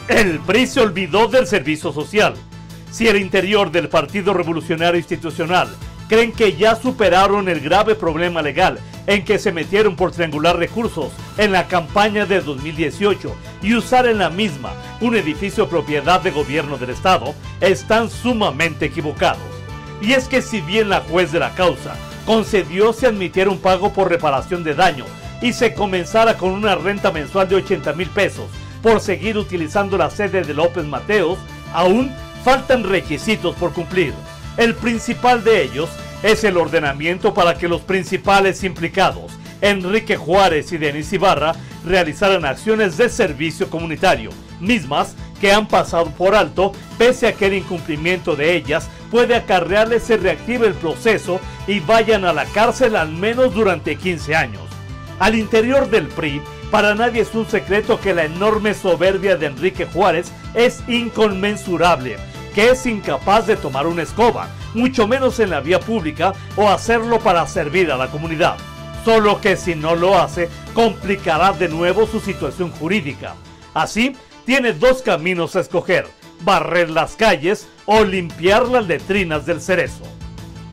El PRI se olvidó del servicio social. Si el interior del Partido Revolucionario Institucional creen que ya superaron el grave problema legal en que se metieron por triangular recursos en la campaña de 2018 y usar en la misma un edificio propiedad de gobierno del Estado, están sumamente equivocados. Y es que si bien la juez de la causa concedió se admitiera un pago por reparación de daño y se comenzara con una renta mensual de 80,000 pesos por seguir utilizando la sede de López Mateos, aún faltan requisitos por cumplir. El principal de ellos es el ordenamiento para que los principales implicados, Enrique Juárez y Denis Ibarra, realizaran acciones de servicio comunitario, mismas que han pasado por alto, pese a que el incumplimiento de ellas puede acarrearles se reactive el proceso y vayan a la cárcel al menos durante 15 años. Al interior del PRI, para nadie es un secreto que la enorme soberbia de Enrique Juárez es inconmensurable, que es incapaz de tomar una escoba, mucho menos en la vía pública o hacerlo para servir a la comunidad. Solo que si no lo hace, complicará de nuevo su situación jurídica. Así, tiene dos caminos a escoger: barrer las calles o limpiar las letrinas del Cerezo.